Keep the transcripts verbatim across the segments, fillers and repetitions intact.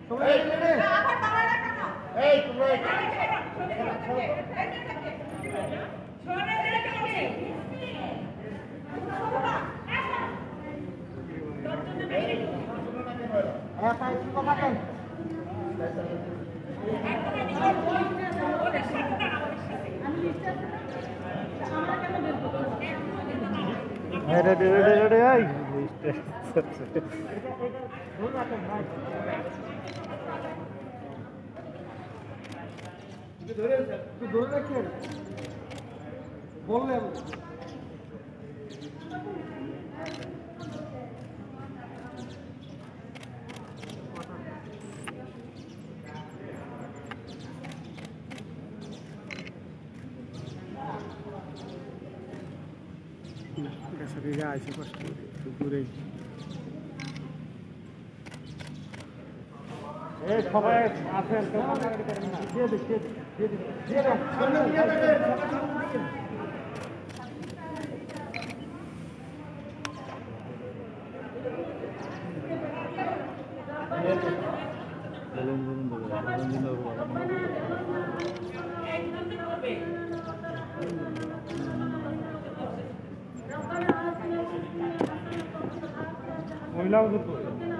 Ready, ready, ready. Ya ese pues dure এই সবাই আছেন তো কাটাকাটি করেন না দিয়ে দিন দিয়ে দিন দিয়ে দিন সামনে নিয়ে যাবেন বলুন বলুন বলুন মহিলাও যুক্ত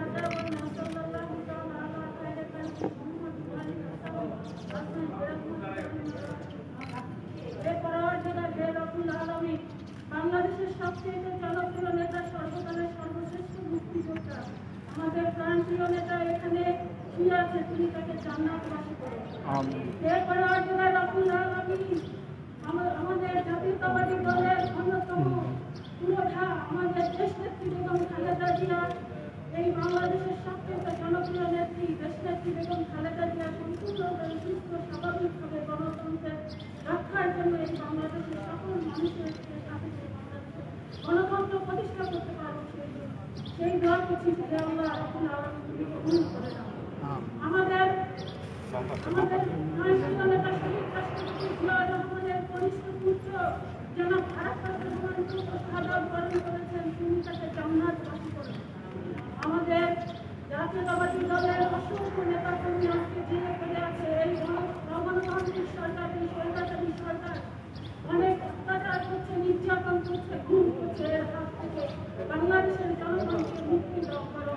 বাংলাদেশের সবচেয়ে জনপ্রিয় নেতা সর্বকালের সর্বশ্রেষ্ঠ মুক্তিযোদ্ধা আমাদের প্রাণপ্রিয় নেতা এখানে শুয়ে আছে, তিনি তাকে জান্নাতবাসী করেন। এরপরে আল্লাহ রাব্বুল আলামিন আমাদের জাতীয়তাবাদী দলের অন্যতম পুরোধা আমাদের দেশ নেত্রী বেগম খালেদা জিয়া, এই বাংলাদেশের সবচেয়ে জনপ্রিয় নেত্রী দেশ নেত্রী বেগম খালেদা জিয়া সম্পূর্ণভাবে সুস্থ স্বাভাবিকভাবে গণতন্ত্রের রক্ষার জন্য এই বাংলাদেশের সকল মানুষের সাথে গণতন্ত্র প্রতিষ্ঠা করতে পারবো সেই দোয়া করছি যে আল্লাহ রাব্বুল আলামিন কবুল করে নাও। আমাদের আমাদের প্রাণপ্রিয় নেতা শহীদ রাষ্ট্রপতি জিয়াউর রহমানের কনিষ্ঠ পুত্র জনাব আরাফাত রহমান শাহাদাত বরণ করেছেন, তিনি তাকে জান্নাতবাসী করেন। আমাদের জাতীয়তাবাদী দলের অসংখ্য নেতা কর্মী আজকে জেলে পড়ে আছে। এই গণতান্ত্রিক সরকার, এই স্বৈরাচারী সরকার অনেক অত্যাচার করছে, নির্যাতন করছে, খুন করছে। এর হাত থেকে বাংলাদেশের জনগণকে মুক্তি দাও করো।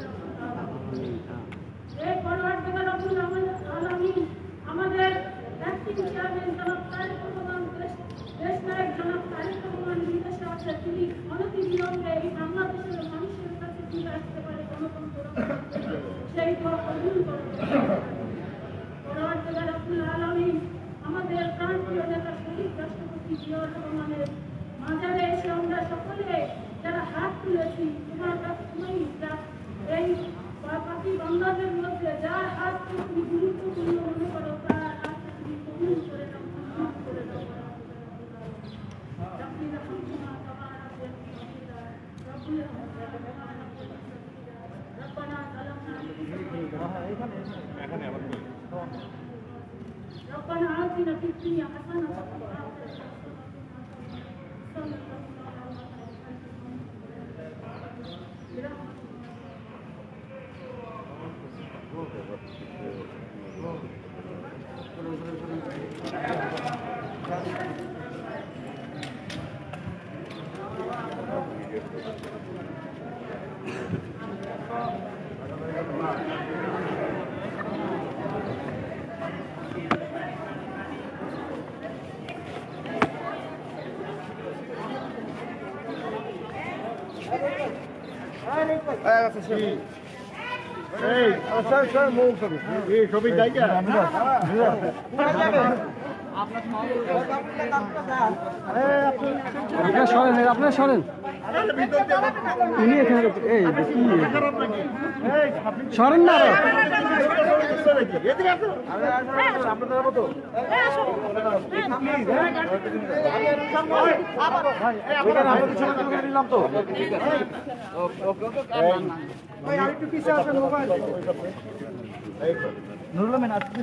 এই পরবর্তীকালে রাব্বুল আলামিন আমাদের অ্যাক্টিং চেয়ারম্যান জনাব তারেক রহমান, দেশ নায়ক জনাব তারেক রহমান বিদেশে আছে, তিনি অনতি বিলম্বে এই বাংলাদেশের মানুষের কাছে ফিরে আসতে পারে গণতন্ত্র সেই দোয়া কবুল করুন। পরবর্তীকালে রাব্বুল আলামিন আমাদের প্রাণপ্রিয় নেতা শহীদ রাষ্ট্রপতি জিয়াউর রহমানের মাজারে এসে আমরা সকলে যারা হাত তুলেছি, তোমার কাছে তুমি এই পাখি বাংলাদেশের মধ্যে যার হাতকে তুমি গুরুত্বপূর্ণ মনে করো তার হাতকে তুমি কবুল করে দাও, সম্মান করে দাও। ربنا آتنا في الدنيا حسنة وفي الآخرة حسنة এই স্যার স্যার মুখ সবই এই সবই জায়গা আপনার সরেন আপনার সরেন উনি এখানে এই সরেন না নিলাম তো আরেকটু পিছিয়ে আসেন মোবাইল নুরুল আমিন আজকে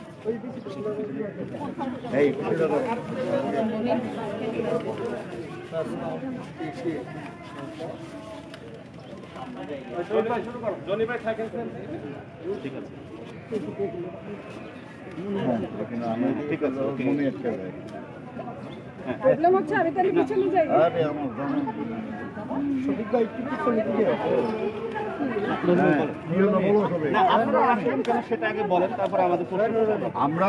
এই ঠিক আছে ঠিক আছে মনে একটা প্রবলেম হচ্ছে আমি তাহলে পিছনে যাই আরে আমার সঠিক দায়িত্ব পিছনে দিয়ে সেটা আগে বলেন, তারপর আমাদের আমরা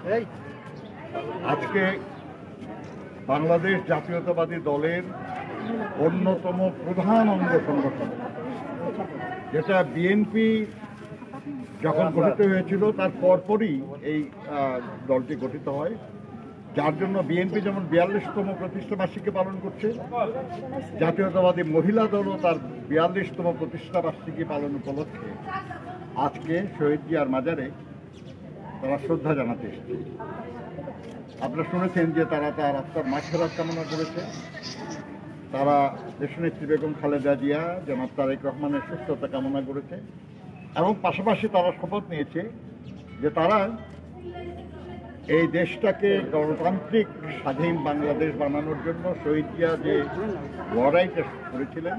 আজকে বাংলাদেশ জাতীয়তাবাদী দলের অন্যতম প্রধান অঙ্গ সংগঠন, যেটা বিএনপি যখন গঠিত হয়েছিল তার পরপরই এই দলটি গঠিত হয়, যার জন্য বিএনপি যেমন বিয়াল্লিশতম প্রতিষ্ঠা বার্ষিকী পালন করছে, জাতীয়তাবাদী মহিলা দলও তার বিয়াল্লিশতম প্রতিষ্ঠা বার্ষিকী পালন উপলক্ষে আজকে শহীদ জিয়ার মাজারে তারা শ্রদ্ধা জানাতে এসেছে। আপনারা শুনেছেন যে তারা তার আত্মার মাগফিরাত কামনা করেছে, তারা দেশনেত্রী বেগম খালেদা জিয়া জনাব তারেক রহমানের সুস্থতা কামনা করেছে এবং পাশাপাশি তারা শপথ নিয়েছে যে তারা এই দেশটাকে গণতান্ত্রিক স্বাধীন বাংলাদেশ বানানোর জন্য শহীদ জিয়া যে লড়াইটা করেছিলেন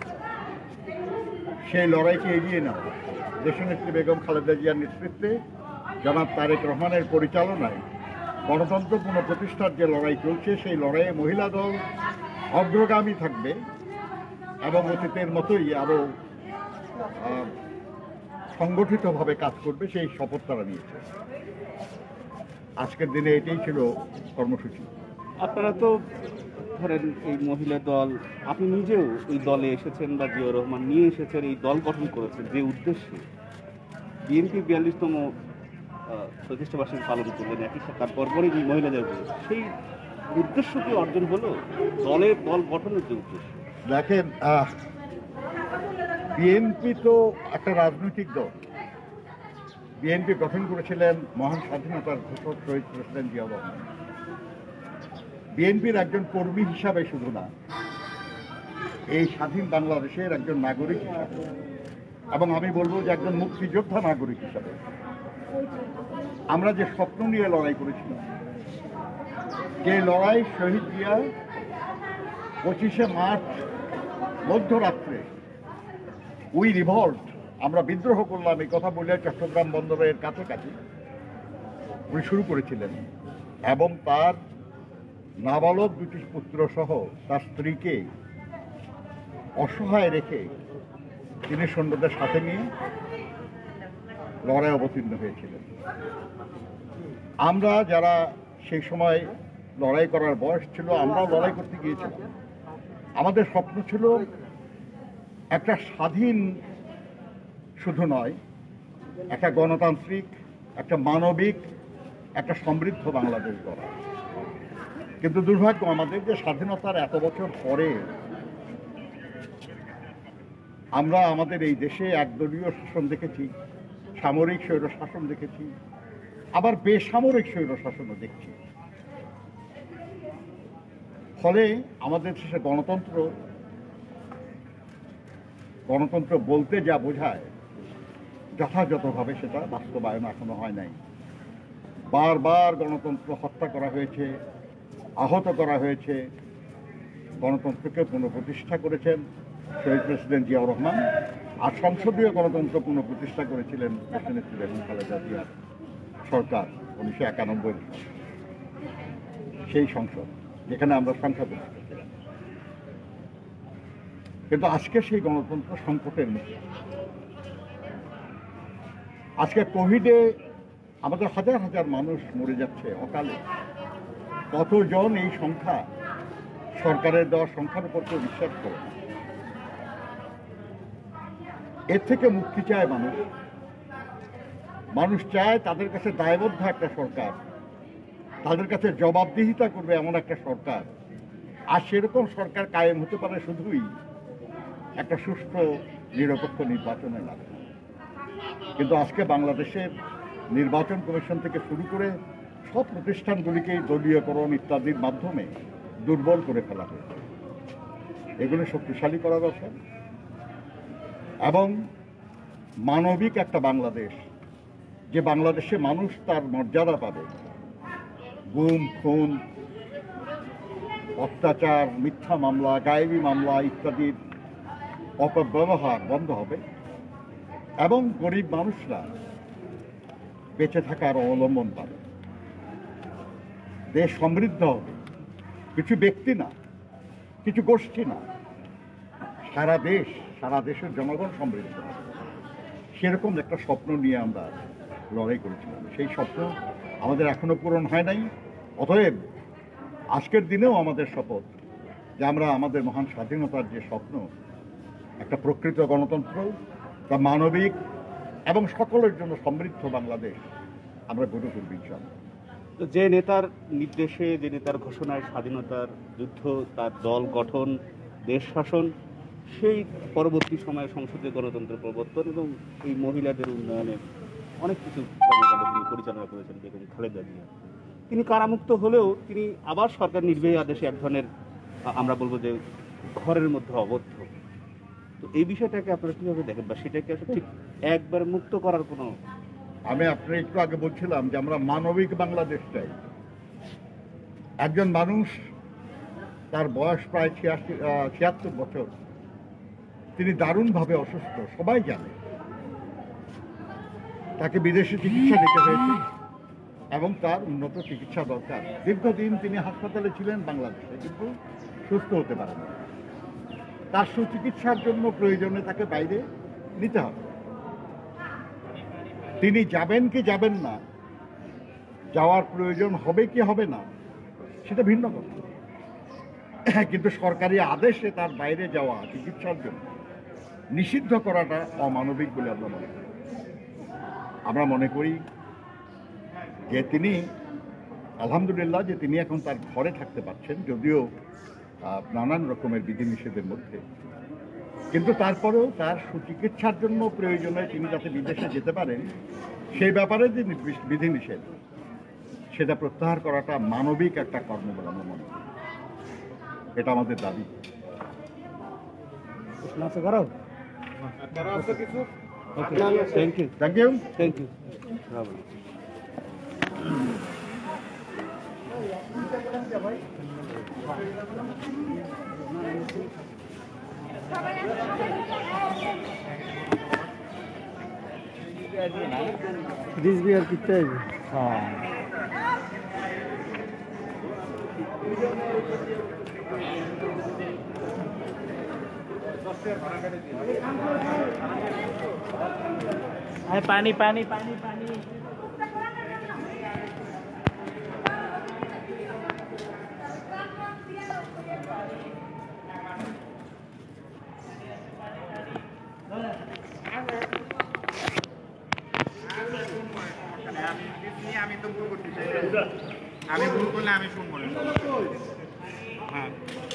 সেই লড়াইকে এগিয়ে নেওয়া, দেশনেত্রী বেগম খালেদা জিয়ার নেতৃত্বে জনাব তারেক রহমানের পরিচালনায় গণতন্ত্র পুনঃপ্রতিষ্ঠার যে লড়াই চলছে সেই লড়াইয়ে মহিলা দল অগ্রগামী থাকবে এবং অতীতের মতোই আরও সংগঠিতভাবে কাজ করবে, সেই শপথ তারা নিয়েছে। আজকের দিনে এটাই ছিল কর্মসূচি। আপনারা তো ধরেন এই মহিলা দল, আপনি নিজেও এই দলে এসেছেন বা জিয়াউর রহমান নিয়ে এসেছেন, এই দল গঠন করেছেন যে উদ্দেশ্যে, বিএনপি বিয়াল্লিশতম প্রতিষ্ঠা বার্ষিকী পালন করলেন একই সাথে তার পরপরই মহিলাদের, সেই উদ্দেশ্য কি অর্জন হলো দলের দল গঠনের যে উদ্দেশ্য? দেখেন, বিএনপি তো একটা রাজনৈতিক দল। বিএনপি গঠন করেছিলেন মহান স্বাধীনতার ঘোষক শহীদ প্রেসিডেন্ট জিয়াউর রহমান। বিএনপির একজন কর্মী হিসাবে শুধু না, এই স্বাধীন বাংলাদেশের একজন নাগরিক হিসাবে, এবং আমি বলবো যে একজন মুক্তিযোদ্ধা নাগরিক হিসাবে আমরা যে স্বপ্ন নিয়ে লড়াই করেছিলাম, যে লড়াই শহীদ জিয়া পঁচিশে মার্চ মধ্যরাত্রে উই রিভল্ট, আমরা বিদ্রোহ করলাম, এই কথা বলে চট্টগ্রাম বন্দরের কাছাকাছি উনি শুরু করেছিলেন এবং তার নাবালক দুটি পুত্র সহ তার স্ত্রীকে অসহায় রেখে তিনি সৈন্যদের সাথে নিয়ে লড়াই অবতীর্ণ হয়েছিলেন। আমরা যারা সেই সময় লড়াই করার বয়স ছিল, আমরা লড়াই করতে গিয়েছিলাম। আমাদের স্বপ্ন ছিল একটা স্বাধীন শুধু নয়, একটা গণতান্ত্রিক, একটা মানবিক, একটা সমৃদ্ধ বাংলাদেশ গড়া। কিন্তু দুর্ভাগ্য আমাদের যে স্বাধীনতার এত বছর পরে আমরা আমাদের এই দেশে একদলীয় শাসন দেখেছি, সামরিক স্বৈর শাসন দেখেছি, আবার বেসামরিক স্বৈর শাসনও দেখছি। ফলে আমাদের দেশে গণতন্ত্র গণতন্ত্র বলতে যা বোঝায় যথাযথভাবে সেটা বাস্তবায়ন এখনো হয় নাই। বারবার গণতন্ত্র হত্যা করা হয়েছে, আহত করা হয়েছে। গণতন্ত্রকে পুনঃপ্রতিষ্ঠা করেছেন শহীদ প্রেসিডেন্ট জিয়াউর রহমান, আর সংসদীয় গণতন্ত্র পুনঃপ্রতিষ্ঠা করেছিলেন দেশনেত্রী বেগম খালেদা জিয়ার সরকার উনিশশো একানব্বই সেই সংসদ, যেখানে আমরা সংখ্যাগরিষ্ঠ ছিলাম। কিন্তু আজকে সেই গণতন্ত্র সংকটের মুখে। আজকে কোভিডে আমাদের হাজার হাজার মানুষ মরে যাচ্ছে অকালে। কতজন এই সংখ্যা সরকারের দেওয়া সংখ্যার উপর কেউ বিশ্বাস করে? এর থেকে মুক্তি চায় মানুষ। মানুষ চায় তাদের কাছে দায়বদ্ধ একটা সরকার, তাদের কাছে জবাবদিহিতা করবে এমন একটা সরকার। আর সেরকম সরকার কায়েম হতে পারে শুধুই একটা সুষ্ঠু নিরপেক্ষ নির্বাচনের মাধ্যমে। কিন্তু আজকে বাংলাদেশের নির্বাচন কমিশন থেকে শুরু করে সব প্রতিষ্ঠানগুলিকেই দলীয়করণ ইত্যাদির মাধ্যমে দুর্বল করে ফেলা হয়েছে। এগুলো শক্তিশালী করা দরকার এবং মানবিক একটা বাংলাদেশ, যে বাংলাদেশে মানুষ তার মর্যাদা পাবে, গুম খুন অত্যাচার, মিথ্যা মামলা, গায়েবী মামলা ইত্যাদির অপব্যবহার বন্ধ হবে এবং গরিব মানুষরা বেঁচে থাকার অবলম্বন পাবে। দেশ সমৃদ্ধ হবে, কিছু ব্যক্তি না, কিছু গোষ্ঠী না, সারা দেশ, সারা দেশের জনগণ সমৃদ্ধ হবে। সেরকম একটা স্বপ্ন নিয়ে আমরা লড়াই করেছিলাম। সেই স্বপ্ন আমাদের এখনো পূরণ হয় নাই। অতএব আজকের দিনেও আমাদের শপথ যে আমরা আমাদের মহান স্বাধীনতার যে স্বপ্ন, একটা প্রকৃত গণতন্ত্র বা মানবিক এবং সকলের জন্য সমৃদ্ধ বাংলাদেশ আমরা গড়ে তুলব ইনশাআল্লাহ। তো যে নেতার নির্দেশে, যে নেতার ঘোষণায় স্বাধীনতার যুদ্ধ, তার দল গঠন, দেশ শাসন, সেই পরবর্তী সময়ে সংসদীয় গণতন্ত্র প্রবর্তন এবং এই মহিলাদের উন্নয়নের অনেক কিছু কর্মকাণ্ড তিনি পরিচালনা করেছেন বেগম খালেদা জিয়া। তিনি কারামুক্ত হলেও তিনি আবার সরকার নির্বাহী আদেশে এক ধরনের, আমরা বলবো যে ঘরের মধ্যে অবদ্ধ। তো এই বিষয়টাকে আপনারা কীভাবে দেখেন, বা সেটাকে আসলে ঠিক একবার মুক্ত করার কোনো? আমি আপনার একটু আগে বলছিলাম যে আমরা মানবিক বাংলাদেশ চাই। একজন মানুষ, তার বয়স প্রায় ছিয়াশি ছিয়াত্তর বছর, তিনি দারুণভাবে অসুস্থ, সবাই জানে। তাকে বিদেশে চিকিৎসা নিতে হয়েছে এবং তার উন্নত চিকিৎসা দরকার। দীর্ঘদিন তিনি হাসপাতালে ছিলেন বাংলাদেশে, কিন্তু সুস্থ হতে পারেন না। তার সুচিকিৎসার জন্য প্রয়োজনে তাকে বাইরে নিতে হবে। তিনি যাবেন কি যাবেন না, যাওয়ার প্রয়োজন হবে কি হবে না, সেটা ভিন্ন কথা। কিন্তু সরকারি আদেশে তার বাইরে যাওয়া চিকিৎসার জন্য নিষিদ্ধ করাটা অমানবিক বলে আমরা মনে করি। আমরা মনে করি যে তিনি, আলহামদুলিল্লাহ, যে তিনি এখন তার ঘরে থাকতে পারছেন, যদিও নানান রকমের বিধিনিষেধের মধ্যে, কিন্তু তারপরেও তার সুচিকিৎসার জন্য প্রয়োজনে তিনি যাতে বিদেশে যেতে পারেন, সেই ব্যাপারে যে বিধিনিষেধ, সেটা প্রত্যাহার করাটা মানবিক একটা কর্ম বলে আমরা মনে করি। এটা আমাদের দাবি। Thank you thank you thank you रिज भी यार कितना है? हाँ पानी पानी पानी पानी আমি তো ভুল করতে চাই, আমি ভুল করলে আমি শুনবো না। হ্যাঁ।